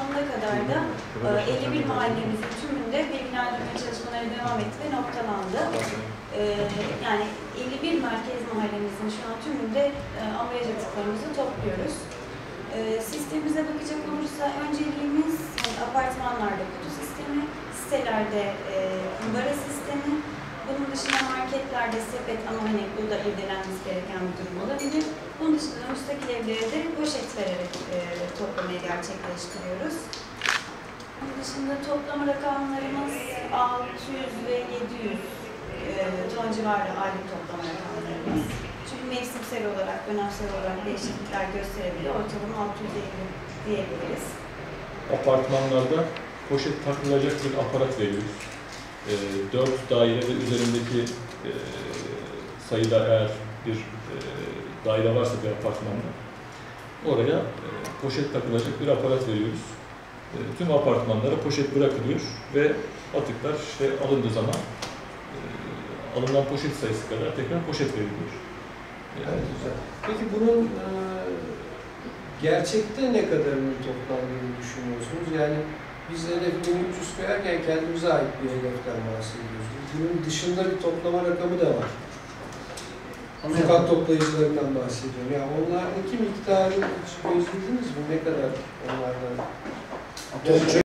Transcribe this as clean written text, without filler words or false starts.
sonuna kadar da 51 mahallemizin tümünde bilgilendirme çalışmaları devam etti ve noktalandı. Yani 51 merkez mahallemizin şu an tümünde ambalaj atıklarımızı topluyoruz. Sistemimize bakacak olursa önceliğimiz apartmanlarda kutu sistemi, sitelerde kumbara sistemi, bunun dışında marketlerde sepet, ama hani bu da irdelenmesi gereken bir durum olabilir. Bunun dışında müstakil evlere de poşet vererek toplamayı gerçekleştiriyoruz. Bunun dışında toplama rakamlarımız 600 ve 700 ton civarı aylık toplama rakamlarımız. Çünkü mevsimsel olarak, dönemsel olarak değişiklikler gösterebiliyor. Ortalama 650 diyebiliriz. Apartmanlarda poşet takılacak bir aparat veriyoruz. 4 daire ve üzerindeki sayıda eğer bir daire varsa bir apartmanda oraya poşet takılacak bir aparat veriyoruz. Tüm apartmanlara poşet bırakılıyor ve atıklar alındığı zaman alınan poşet sayısı kadar tekrar poşet veriliyor. Evet, güzel. Peki bunun gerçekte ne kadarının toplandığını düşünüyorsunuz? Yani biz hedefini 300 koyarken kendimize ait bir hedeften bahsediyoruz. Bunun dışında bir toplama rakamı da var. Sokak toplayıcılarından bahsediyorum. Yani onlardaki miktarı hiç gözlediniz mi? Ne kadar onlardan?